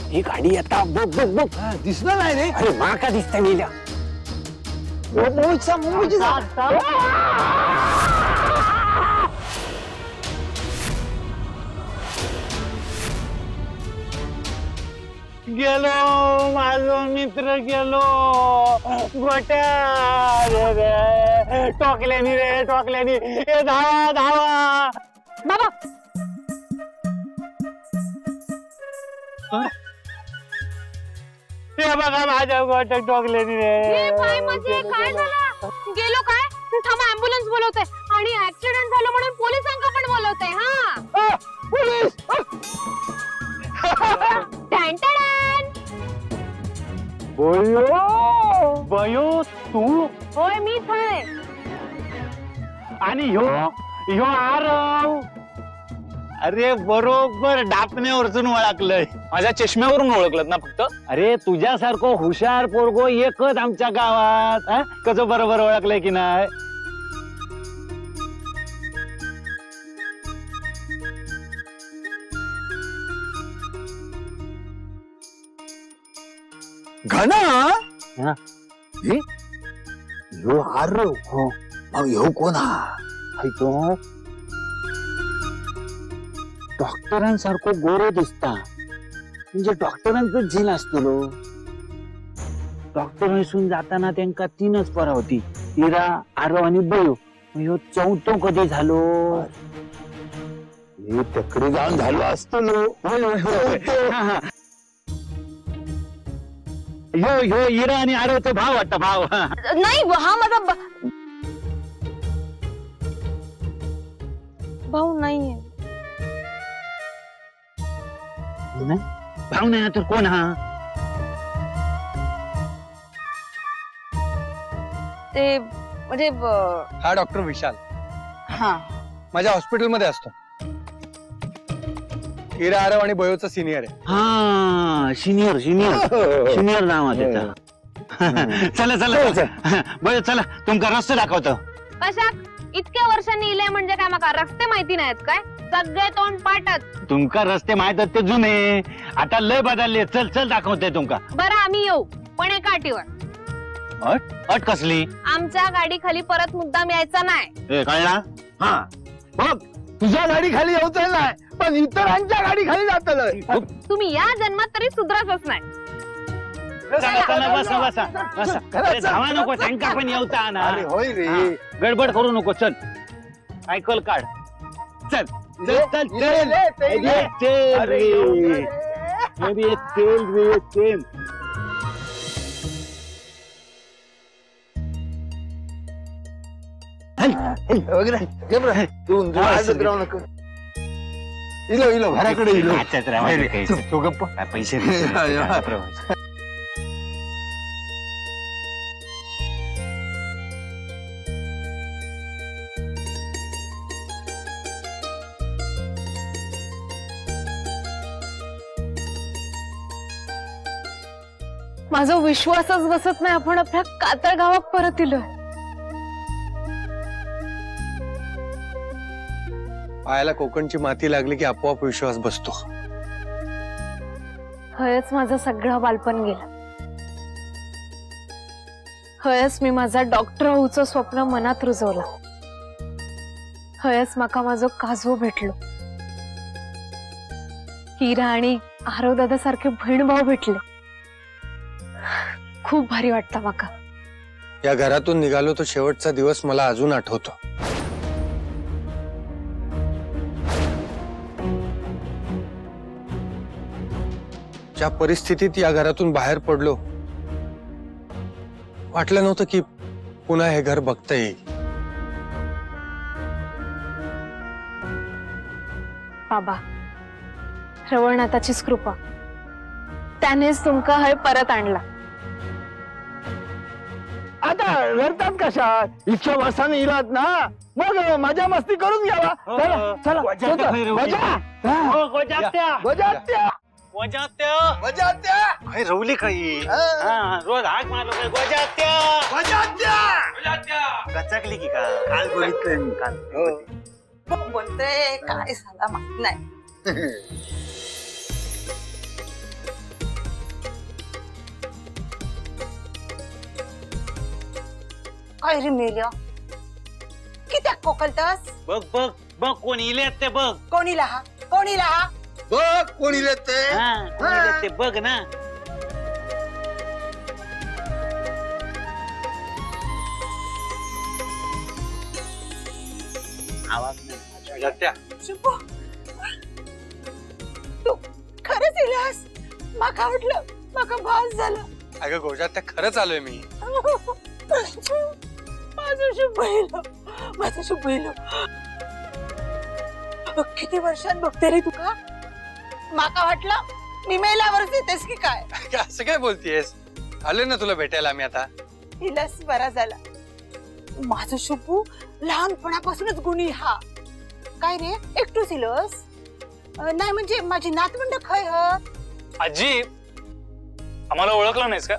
ही गाडी आता बघ बघ बघ दिसलं नाही रे. अरे मा का दिसतंय मीला गेलो माझो मित्र गेलो गोट्या टोकल्यानी रे टोकल्यानी ए धावा धावा बाबा हे बघा माझ्या गोट्या टोकल्यानी रे काय म्हणजे काय झालं गेलो काय थांबा ऍम्ब्युलन्स बोलवते आणि ऍक्सिडेंट झालं म्हणून पोलिसांना पण बोलवते हा पोलीस बयो बयो तू होय मीच आहे आणि ह्यो आरव अरे बरोबर डापण्यावरचून ओळखलंय. माझ्या चष्म्यावरून ओळखलं ना फक्त. अरे तुझ्यासारखं हुशार पोरगो एकच आमच्या गावात कसं बरोबर ओळखलंय की नाही. घना हा. ह्यो आरव हो मग ह्यो कोण हा तो डॉक्टरांसारखं गोरो दिसता म्हणजे डॉक्टरांचं झील असतो. डॉक्टरांसून जाताना त्यांका 3च परा होती इरा आरव आणि बयो. ह्यो चौथो कधी झालो हे तक्री जाऊन झालो असतो ह्यो इरा आणि आरवचा भाव वाटतं भाव. नाही हा माझा भाऊ नाहीये. भाव नाही तर कोण हा. ते म्हणजे हा डॉक्टर विशाल हा माझ्या हॉस्पिटलमध्ये असतो. इरा आरव आणि बयोचा सिनियर आहे. हा सिनियर सिनियर सिनियर नाव आहे त्याचं. चला चला बयो चला तुमका रस्ते दाखवतो. कशाक इतक्या वर्षांनी इले म्हणजे काय मका रस्ते माहिती नाहीत काय सगळे तोंड पाठत. तुमका रस्ते माहित आहेत ते जुने आता लय बदलले. चल चल दाखवते तुमका. बरं आम्ही येऊ पण एका अटीवर. अट कसली. आमच्या गाडी खाली परत मुद्दाम यायचा नाही. कळला. हा बघ तुझ्या गाडी खाली यायचं नाही पण इतरांच्या गाडी खाली जातलं. तुम्ही या जन्मात तरी सुधरतच नाही. चला चला बसा बसा बसा. अरे धावा नको त्यांका पण येऊता ना. अरे होय रे गडबड करू नको. चल सायकल काढ. चल चल चल चल चल रे तेल रे तेल. इलो इलो घराकडे इलो. तो गप्प पैसे माझा विश्वासच बसत नाही आपण आपल्या कातळ गावात परत इलोय. पायाला कोकणची माती लागली की आपोआप विश्वास बसतो. हयच माझं सगळं बालपण गेलं. हयच मी माझा डॉक्टर होऊचं स्वप्न मनात रुजवलं. हयच माका माझं काजू भेटलो. हिरा आणि आरव दादा सारखे बहीण भाऊ भेटले. खूप भारी वाटतं माका. या घरातून निघालो तो शेवटचा दिवस मला अजून आठवतो. ज्या परिस्थितीत या घरातून बाहेर पडलो वाटलं नव्हतं की पुन्हा हे घर बघता येईल. बाबा रवळनाथाचीच कृपा त्यानेच तुमका हय परत आणला. आता रडतात कशा इच्छा वासाने इलात ना मग मजा मस्ती करून घ्यावा. चला चला काय रवली काही रोज हाक मारलो काय गोजात्या गचकली की का काल बोलितलं काल बोलते काय झाला माहित नाही. काय रे मेल्या कित्याक कोकलतस? बघ बघ बघ कोण इले ते बघ. कोणीला हा कोणीला हा बघ कोणी ते हा, कोण इले ते बघ ना. आवाज नाही. आत्या शुभू तू खरंच इलास माका वाटलं माका भास झाला अगं गोजा त्या खरंच आलोय मी. माझं शुभेलो माझं शुभेलो किती वर्षात बघते रे तुका माका वाटलं मी मेल्यावरच येतेस की काय असं काय बोलतीयस? आलोय ना तुला भेटायला आम्ही आता. इलास बरा झाला माझं शुभू लहानपणापासूनच गुणी हा काय रे एकटूच इलस नाही म्हणजे माझी नातवंड खय ह आजी आम्हाला ओळखलं नाहीस का?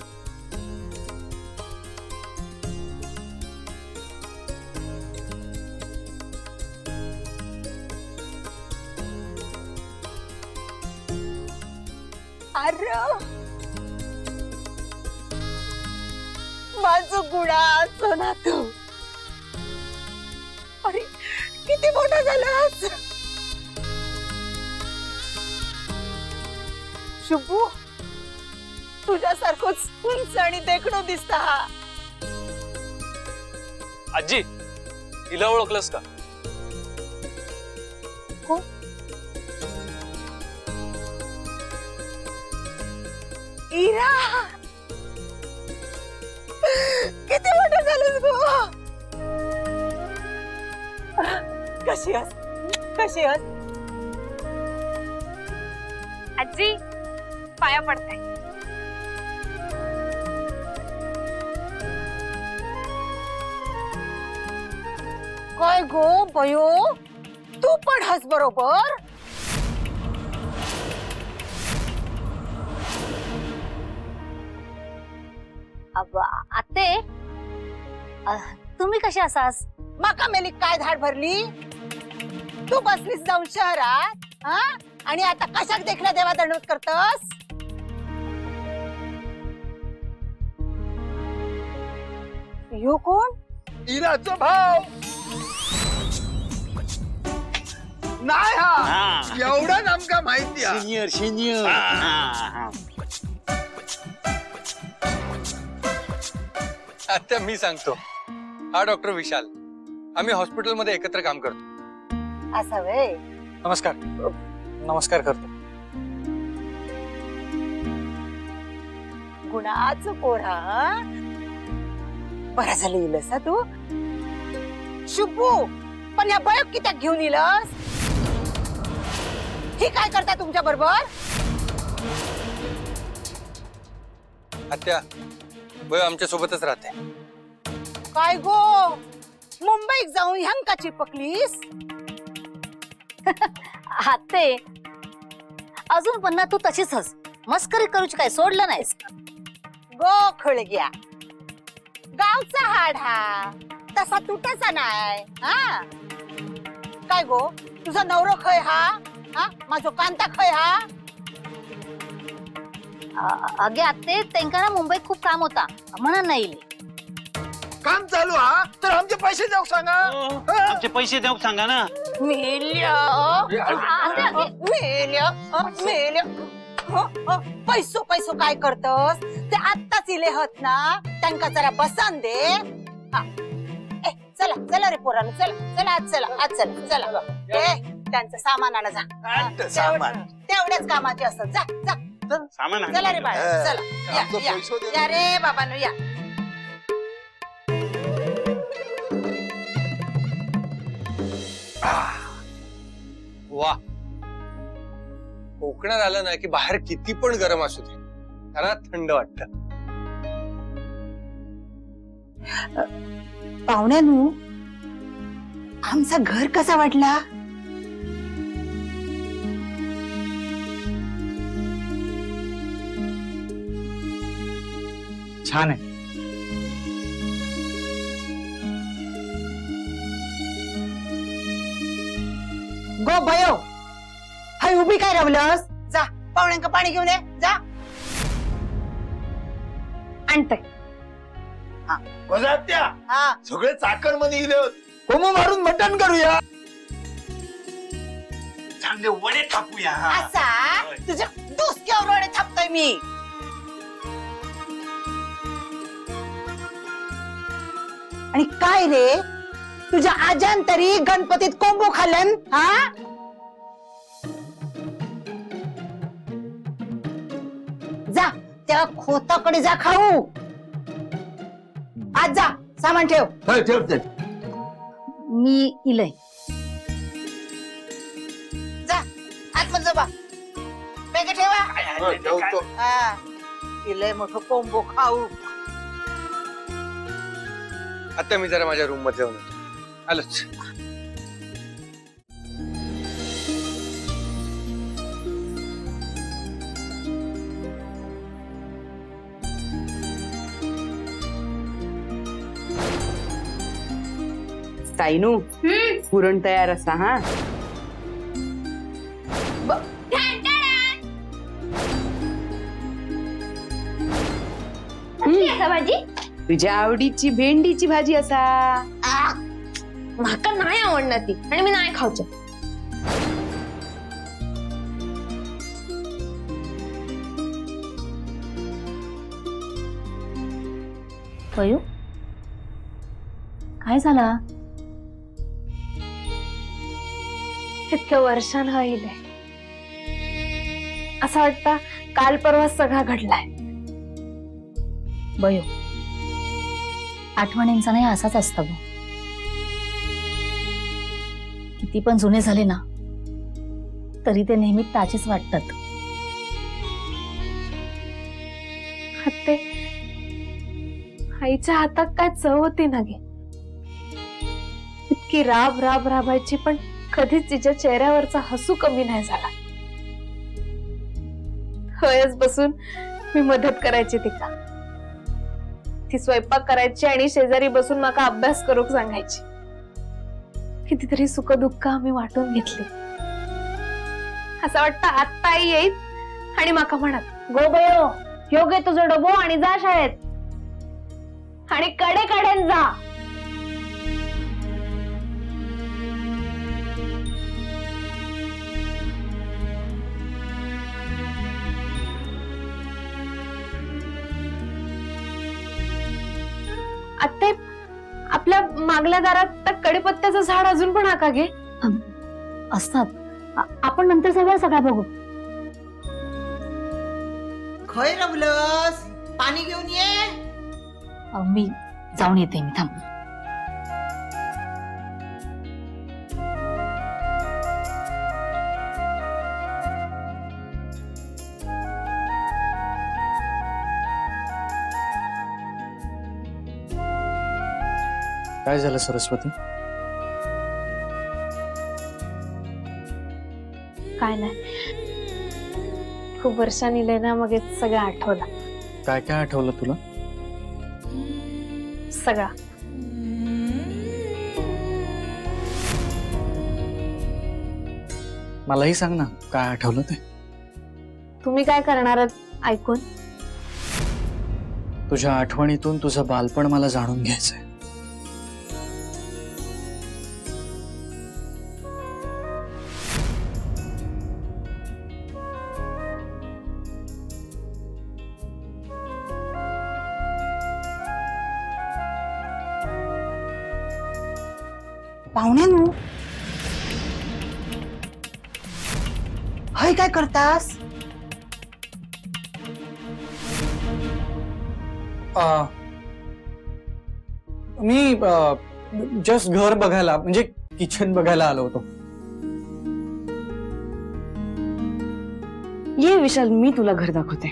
अरे माझं गुणाचं नातू अरे किती मोठा झालास शुभू तुझ्यासारखंच उंच आणि देखणं दिसता हा आजी हिला ओळखलंस का? इरा किती मोठं झालंस गो कशी आहेस कशी आहेस आजी पाया पडताय. काय गो बयो तू पण हस बरोबर आते तुम्ही कशी असास? माका मेली काय धाड भरली तू बसलीस जाऊन शहरात हा आणि आता कशाक देखला देवा दंडवत करतस यो कोण इराचा भाव नाही हा हा. एवढं आमका माहिती आहे. Senior senior. आत्या मी सांगतो. हा डॉक्टर विशाल. आम्ही हॉस्पिटलमध्ये एकत्र काम करतो. असा वे नमस्कार. नमस्कार करतो. गुणाचं पोरा बरा झालं इलस तू शुभू पण या बयक कित्याक घेऊन इलस ही काय करता तुमच्या बरोबर आत्या बय आमच्या सोबतच राहते. काय गो मुंबईत जाऊन ह्यांका चिपकलीस आते अजून पण ना तू तशीच हस मस्करी करूची काय सोडलं नाहीस. गो खळग्या गावचा हाड हा तसा तुटाचा नाही हा काय गो तुझा नवरो खय हा माझो कांता खय हा अगे आते त्यांना ना मुंबईत खूप काम होता म्हणून नाही इली. काम चालू हा तर आमचे पैसे देऊ सांगा. आमचे पैसे देऊ सांगा ना. मेल्या मेल्या मेल्या पैसो पैसो काय करतस ते आत्ताच इले हत ना त्यांका जरा बसान दे हा ए चला चला रे पोरांनो चला चला आज चला चला ए त्यांचं सामान आणा जा सामान तेवढ्याच कामाचे असत जा जा सामान आण. चला रे बाळ चला या, आपलं या. पैसो दे. या रे बाबांनो या वा कोकणात आलं ना की बाहेर किती पण गरम असू दे घरात थंड वाटत. पाहुण्यानु आमचा घर कसा वाटला छान आहे. गो भयो हाय उभी काय रावलस जा पाहुण्यांका पाणी घेऊन ये जा आणते. गोजात्या हा सगळे चाकर मध्ये इले कोंबू मारून मटण करूया. चांगले वडे टाकूया. असा तुझ्या डोसक्यावर वडे थापतोय मी. आणि काय रे तुझ्या आजान तरी गणपतीत कोंबू खाल्लन हा. जा त्या खोताकडे जा खाऊ. आज जा सामान ठेव. ठेव. मी इलय. जा आतमध्ये जा बा. बॅग ठेवा. ठेवतो. हा तिले मोठं कोंबो खाऊ. आता मी जरा माझ्या रूम मध्ये जाऊन येतो. आलोच. साईनू पुरण तयार असा हा. भाजी तुझ्या आवडीची भेंडीची भाजी असा. माका नाही आवडणार ती आणि मी नाही खाऊच. वयू काय झाला? इतक्या वर्षानं राहिले असं वाटतं काल परवा सगळा घडलाय. बयो आठवणींचा नाही असाच असता गो. किती पण जुने झाले ना तरी ते नेहमी ताजेच वाटतात. ते आईच्या हातात काय चव होती ना गे. इतकी राबायची पण कधीच तिच्या चेहऱ्यावरचा हसू कमी नाही झाला. हयच बसून मी मदत करायची तिका. ती स्वयंपाक करायची आणि शेजारी बसून माका अभ्यास करूक सांगायची. कितीतरी सुख दुःख आम्ही वाटून घेतली. असं वाटतं आत्ता आई येईल आणि माका म्हणत गो बयो ह्यो घे तुझं डबो आणि जा शाळेत आणि कडेन जा. आत्ते आपल्या मागल्या दारात त्या कडीपत्त्याचं झाड अजून पण आका गे असतात. आपण नंतर सगळं बघू. खय रवलस पाणी घेऊन ये. मी जाऊन येते. मी थांब. काय झालं सरस्वती? काय नाही खूप वर्षांनी लेना मग सगळं आठवलं. काय काय आठवलं तुला? सगळा. मलाही सांग ना काय आठवलं ते. तुम्ही काय करणार ऐकून? तुझ्या आठवणीतून तुझं बालपण मला जाणून घ्यायचंय. पाहुण्यानो हय काय करतास? मी जस्ट घर बघायला म्हणजे किचन बघायला आलो होतो. ये विशाल मी तुला घर दाखवते.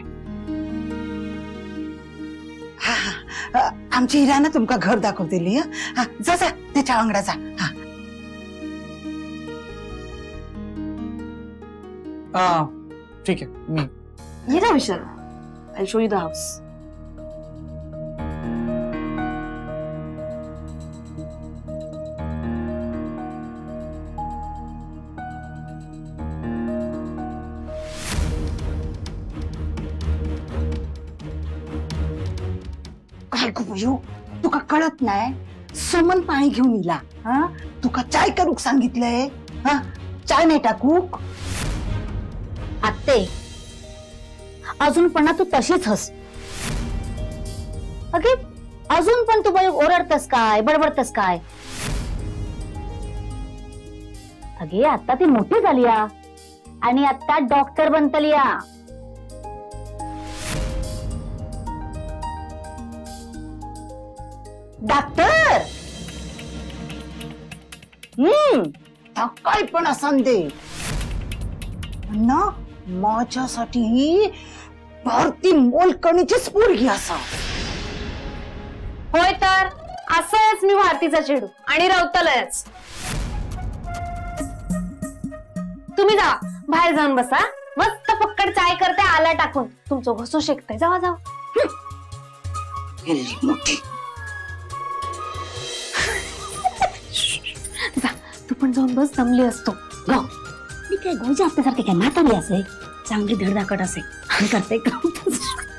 आमची हिरानं तुमका घर दाखवतेली. जा जा त्याच्या वांगडा जा. ठीक आहे मी ये ना Vishal. I show you the house. काय गो तुका कळत नाही सुमन पाणी घेऊन इला हा तुका चाय करूक सांगितलंय हा चाय नाही टाकूक आत्ते अजून पण ना तू तशीच हस अगे अजून पण तू बाई ओरडतस काय बडबडतस काय अगे आता ती मोठी झाली आणि आता डॉक्टर बनतली डॉक्टर काय पण संदे ना माझ्यासाठी भारती मोलकणीचीच पोरगी असा होय तर असंच मी भारतीचा चेडू आणि रवतलच. तुम्ही जा बाहेर जाऊन बसा मस्त फक्कड चाय करते आला टाकून तुमचं घोसू शेकतय जावा जावा. मोठी जा तू पण जाऊन बस दमली असतो. गो मी काय गोजी आपल्यासारखे काय म्हातारी असे चांगली धडधाकट असे आणि करते